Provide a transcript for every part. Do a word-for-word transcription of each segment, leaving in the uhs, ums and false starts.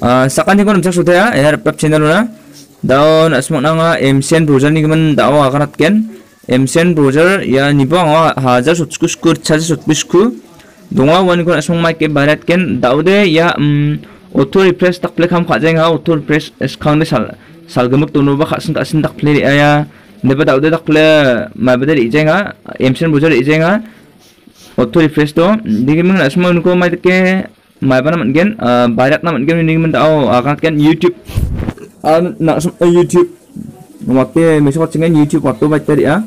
Sakan ni ko namsak sutaya er pap channel na daun asmo nanga M C N browser ni man daw akarat ken M C N browser ya nibo nga hajar sutku skur chaj sutbisku donga wani ko asmo mic ke barat ken daude ya auto refresh tak play kham khajeng ha auto refresh skang de sal sal gemuk tunu ba khasin kasin tak play ya neba daude tak play ma bedar ijenga M C N browser ijenga auto refresh to digimang asmo ko mai ke mai bana man gen barat na man gen ni man daw akarat ken YouTube an nak YouTube waktu mesok cengen YouTube waktu baca dia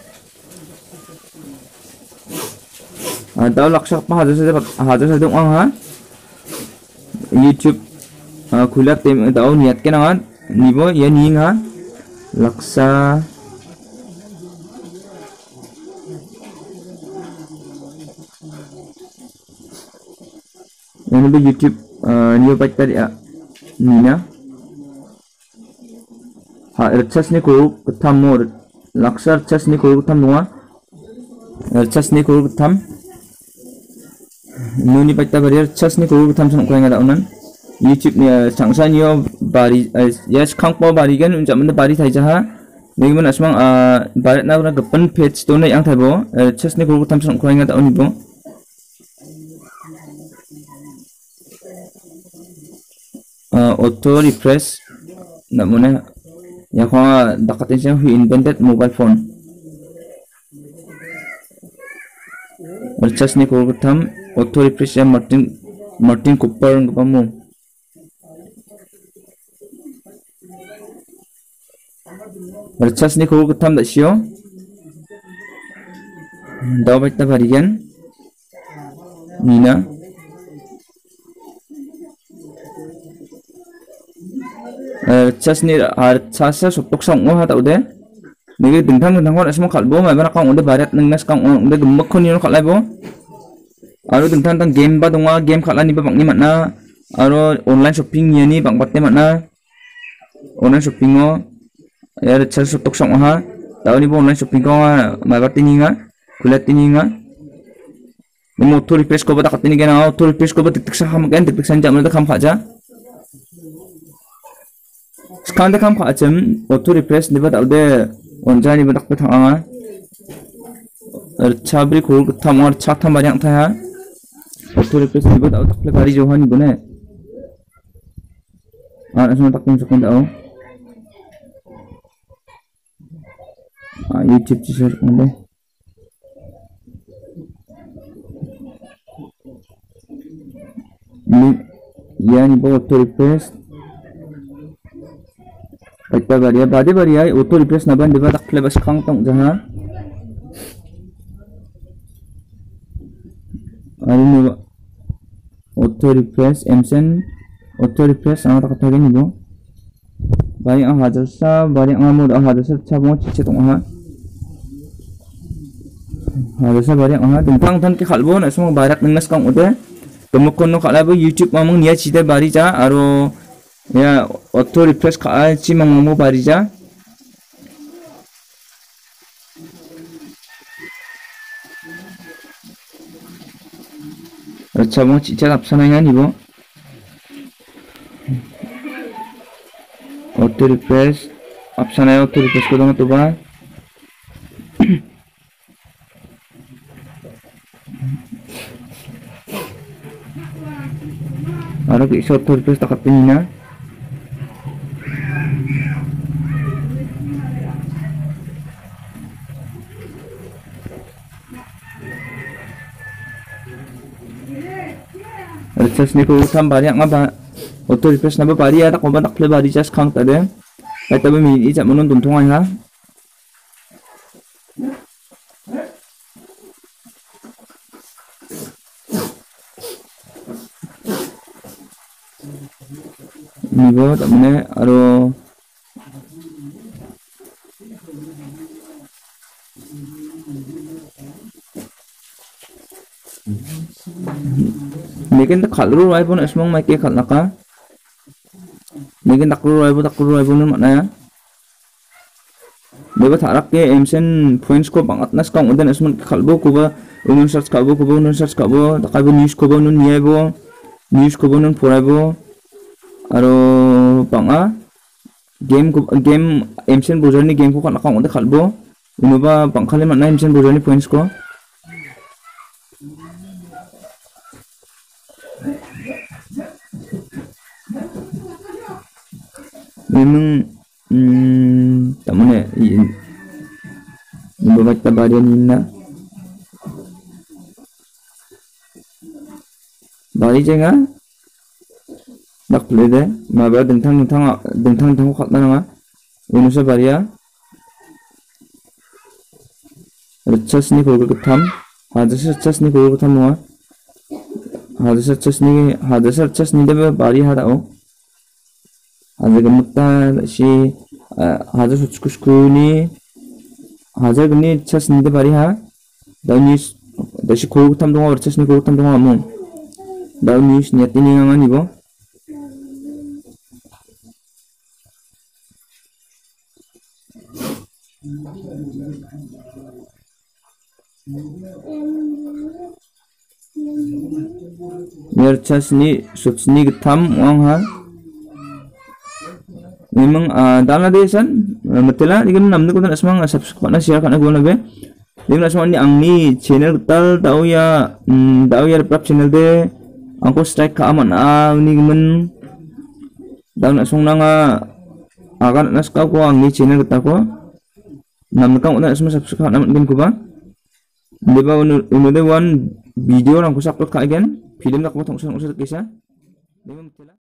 ada laksa apa hadir saja hadir saja orang ha YouTube kulat tem tahu niat ke nangan nibo ya ning ha laksa yang lebih YouTube nibo baca dia nina ha research ni ko tham mor laksa research ni ko tham dunga research ni ko tham nuni baita bari research ni ko tham san ko nga daunan YouTube ni changsa ni bari yes khang po bari gan unja man bari thai jaha ni man asmang barat na na gapan page to na yang thaibo research ni ko tham san ko nga dauni bo auto refresh namanya ya kau dakatin siya who invented mobile phone research ni ko tham auto refresh ya Martin Martin Cooper ng pamu research ni ko tham da siyo daw baita barigan nina chas ni ar chasa sopok sang ngo ha tau de nege dingthang dingthang kon asmo khalbo mai bana kang onde barat nang nas kang onde gemak khoni no khalai bo aro dingthang tang game ba donga game khalani ba bangni matna aro online shopping ni ni bang batte matna online shopping o er chas sopok sang ha tau ni bo online shopping ko mai batte ni nga kulati ni nga mo to refresh ko ba takati ni gena to refresh ko ba tik tik sa ham gen tik tik san jam da kham khaja sekarang dah kamu kacem auto refresh ni pada udah onjani pada aku thang cabri kul tham और छात tham banyak था auto refresh ni pada udah tak kari johan ni bune ah semua tak pun sekon dah ah YouTube share kau ni ya ni bawa auto refresh baca baria bade baria auto refresh naban deba tak play bas khang tong jaha ari ni auto refresh M C N auto refresh ang tak thagi ni bo bari ang hajar sa bari ang mod ang hajar sa chabo chiche tong ha hajar sa bari ang ha dingtang than ke khalbo na sum barak ngas kang ode tumukon no khalabo YouTube mamang niya chide bari ja aro ya auto refresh ka chi mangmo barija acha mo chicha apsana ya nibo auto refresh apsana auto refresh ko dong to ba aro ki auto refresh takatin na research ni ko tham bari ang ba auto refresh na ba bari ya tak ko ba tak play bari just khang ta de ai ta ba mi i cha monon tum thong ai ha ni bo ta mane aro Mungkin tak kalau ruai pun esmong mai ke khat naka mungkin tak ruai pun tak ruai pun mana ya beba tharak ke M C N points ko bangat nas kang udan esmong khalbo ko ba unun search kabo ko ba unun search kabo tak kabo news ko ba unun niai bo news ko ba unun porai bo aro bang·a game ko game M C N browser ni game ko kan ongde khalbo unoba bangkhali man·a M C N browser ni points ko memang hmm tamane ini baca barian ini bari jenga dak plede maba dengtang dengtang dengtang dengtang ko khatna nga unusa baria rachas ni ko githam hadas rachas ni ko githam nga hadas rachas ni hadas rachas ni de bari hadao hadas gamta si hadas utskuskuni hadas gni chas ni de bari ha dani dasi ko githam donga rachas ni ko githam donga mu dani niat ini nga ni bo Merchas ni sutsni githam wang ha memang dana desan metela digan namde ko asmang subscribe na share kana gona be digan asmang ni angni channel tal tau ya tau ya prap channel de angko strike ka aman a ni men dan asmang nanga akan nas ka ko angni channel ta ko nam ka una asmang subscribe nam din ko ba deba unude one video nang ko upload ka again film nak mo tong sa kisah.